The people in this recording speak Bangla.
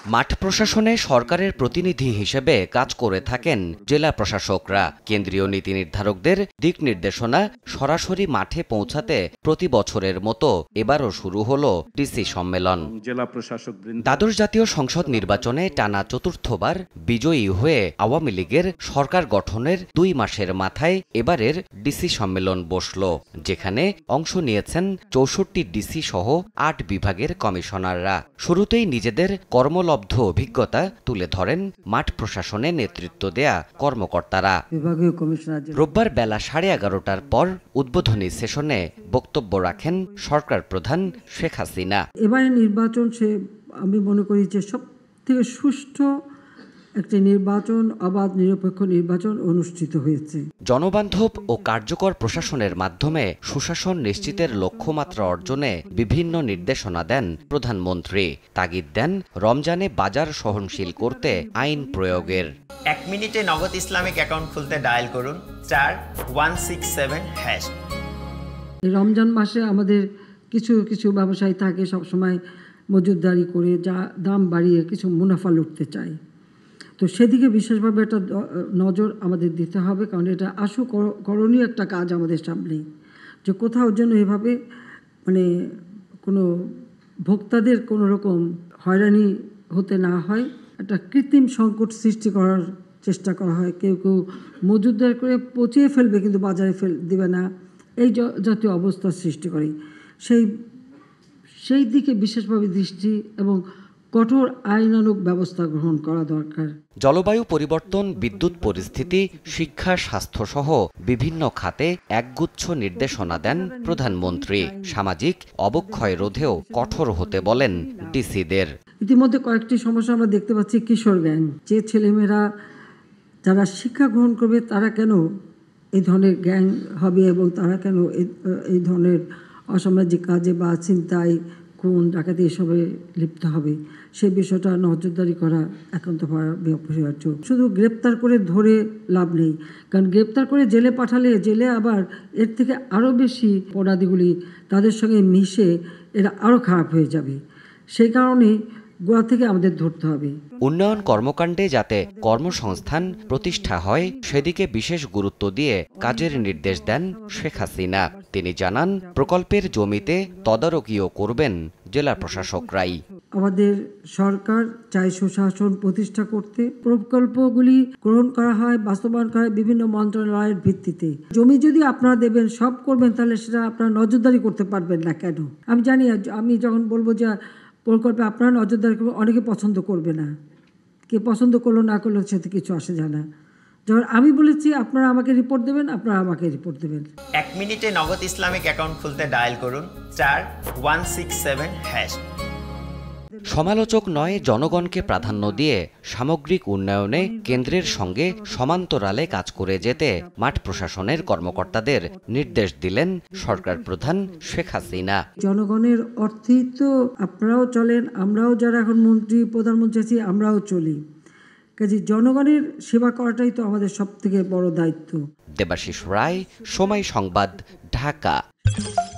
মাঠ প্রশাসনে সরকারের প্রতিনিধি হিসেবে কাজ করে থাকেন জেলা প্রশাসকরা। কেন্দ্রীয় নীতি নির্ধারকদের দিক নির্দেশনা সরাসরি মাঠে পৌঁছাতে প্রতি বছরের মতো এবারও শুরু হলো ডিসি সম্মেলন। দ্বাদশ জাতীয় সংসদ নির্বাচনে টানা চতুর্থবার বিজয়ী হয়ে আওয়ামী লীগের সরকার গঠনের 2 মাসের মাথায় এবারের ডিসি সম্মেলন বসল, যেখানে অংশ নিয়েছেন 64 ডিসি সহ 8 বিভাগের কমিশনাররা। শুরুতেই নিজেদের কর্মলব্ধ অভিজ্ঞতা তুলে ধরেন মাঠ প্রশাসনে নেতৃত্ব দেয়া কর্মকর্তারা। রোববার বেলা 11:30টার পর উদ্বোধনী সেশনে বক্তব্য রাখেন সরকার প্রধান শেখ হাসিনা। এবারে নির্বাচন আমি মনে করি যে সব থেকে সুষ্ঠু একটি নির্বাচন, অবাধ নিরপেক্ষ নির্বাচন অনুষ্ঠিত হয়েছে। জনবান্ধব ও কার্যকর প্রশাসনের মাধ্যমে সুশাসন নিশ্চিতের লক্ষ্যমাত্রা অর্জনে বিভিন্ন নির্দেশনা দেন প্রধানমন্ত্রী। তাগিদ দেন রমজানে বাজার সহনশীল করতে আইন প্রয়োগের। 1 মিনিটে নগদ ইসলামিক অ্যাকাউন্ট খুলতে ডায়াল করুন *167#। রমজান মাসে আমাদের কিছু কিছু ব্যবসায়ী থাকে সবসময় মজুতদারি করে দাম বাড়িয়ে কিছু মুনাফা লুটতে চায়। তো সেদিকে বিশেষভাবে একটা নজর আমাদের দিতে হবে, কারণ এটা করণীয় একটা কাজ আমাদের সামনে, যে কোথাও যেন এভাবে কোনো ভোক্তাদের কোনো রকম হয়রানি হতে না হয়। একটা কৃত্রিম সংকট সৃষ্টি করার চেষ্টা করা হয়। কেউ কেউ মজুতদার করে পচিয়ে ফেলবে কিন্তু বাজারে দেবে না, এই জাতীয় অবস্থার সৃষ্টি করে। সেই দিকে বিশেষভাবে দৃষ্টি এবং কঠোর আইনানুগ ব্যবস্থা গ্রহণ করা দরকার। জলবায়ু পরিবর্তন, বিদ্যুৎ পরিস্থিতি, শিক্ষা, স্বাস্থ্যসহ বিভিন্ন খাতে একগুচ্ছ নির্দেশনা দেন প্রধানমন্ত্রী। সামাজিক অবক্ষয় রোধেও কঠোর হতে বলেন ডিসিদের। ইতিমধ্যে কয়েকটি সমস্যা আমরা দেখতে পাচ্ছি। কিশোর গ্যাং, যে ছেলেমেয়েরা যারা শিক্ষা গ্রহণ করবে তারা কেন এই ধরনের গ্যাং হবে এবং তারা কেন এই ধরনের অসামাজিক কাজে বা ছিনতাই, খুন, ডাকাতি এসবে লিপ্ত হবে, সেই বিষয়টা নজরদারি করা একান্তভাবে অপরিহার্য। শুধু গ্রেপ্তার করে ধরে লাভ নেই, কারণ গ্রেপ্তার করে জেলে পাঠালে জেলে আবার এর থেকে আরও বেশি অপরাধীগুলি তাদের সঙ্গে মিশে এরা আরও খারাপ হয়ে যাবে। সেই কারণে গোড়া থেকে আমাদের ধরতে হবে। উন্নয়ন কর্মকাণ্ডে যাতে কর্মসংস্থান প্রতিষ্ঠা হয় সেদিকে বিশেষ গুরুত্ব দিয়ে কাজের নির্দেশ দেন শেখ হাসিনা। তিনি জানান, প্রকল্পের জমিতে তদারকিও করবেন জেলা প্রশাসকরাই। আমাদের সরকার চাই সুশাসন প্রতিষ্ঠা করতে। প্রকল্পগুলি গ্রহণ করা হয়, বাস্তবায়ন করা হয় বিভিন্ন মন্ত্রণালয়ের ভিত্তিতে। জমি যদি আপনারা দেবেন, সব করবেন, তাহলে সেটা আপনারা নজরদারি করতে পারবেন না কেন? আমি জানি, আমি যখন বলবো যে প্রকল্পে আপনারা নজরদারি করবেন, অনেকে পছন্দ করবে না। কে পছন্দ করলো না করলো সেটা কিছু আসে যায় না। যখন আমি বলেছি আপনারা আমাকে রিপোর্ট দেবেন, আপনারা আমাকে রিপোর্ট দেবেন। 1 মিনিটে নগদ ইসলামিক অ্যাকাউন্ট খুলতে ডায়াল করুন *167#। সমালোচক নয়, জনগণকে প্রাধান্য দিয়ে সামগ্রিক উন্নয়নে কেন্দ্রের সঙ্গে সমান্তরালে কাজ করে যেতে মাঠ প্রশাসনের কর্মকর্তাদের নির্দেশ দিলেন সরকার প্রধান শেখ হাসিনা। জনগণের অর্থেই তো আপনারাও চলেন, আমরাও যারা এখন মন্ত্রী প্রধানমন্ত্রী আছি আমরাও চলি। কাজে জনগণের সেবা করাটাই তো আমাদের সবথেকে বড় দায়িত্ব। দেবাশিস রায়, সময় সংবাদ, ঢাকা।